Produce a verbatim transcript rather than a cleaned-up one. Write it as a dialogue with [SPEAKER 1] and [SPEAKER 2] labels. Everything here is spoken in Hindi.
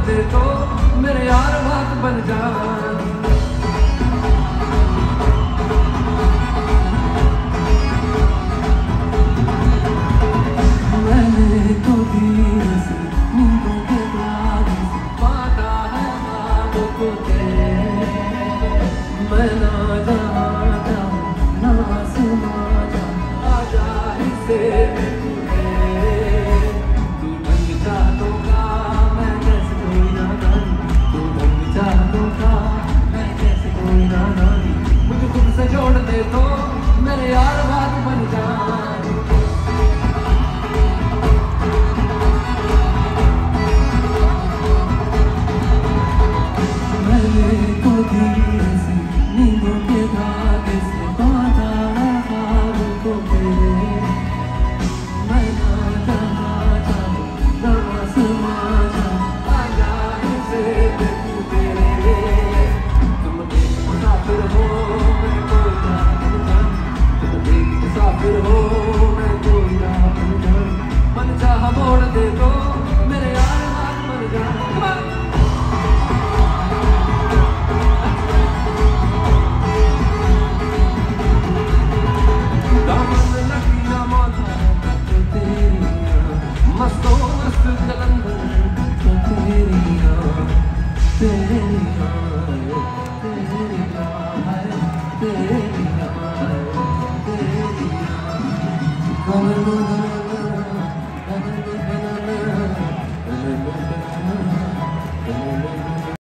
[SPEAKER 1] दे तो मेरे यार बात बन जाए। मैंने तो धीरे से नींदों के द्वार से बांटा है ख्वाब को तेरे। मैं ना जहाँ जाऊँ ना आसमां जाऊँ आजा इसे तू ढंग चाहतों का मैं कैसे कोई ना जानी। तू ढंग चाहतों का मैं कैसे कोई ना जानी। मुझे खुद से जोड़ दे तो मेरे यार बात बन जाए। तो धीरे से नींदों के धागे से बांधा है ख्वाब को तेरे। मैं ना जहाँ जाऊँ ना आसमां जाऊँ आजा इसे देखूं तेरे। तुम एक मुसाफिर हो मैं कोई राह बन जाऊँ। तुम एक मुसाफिर हो मैं कोई राह बन जाऊँ। मन चाहा मोड़ दे तो मेरे यार बात बन जाए। मस्तो मस्त कलंदर तो तेरी याद तेरी याद तेरी याद तेरी याद तेरी याद।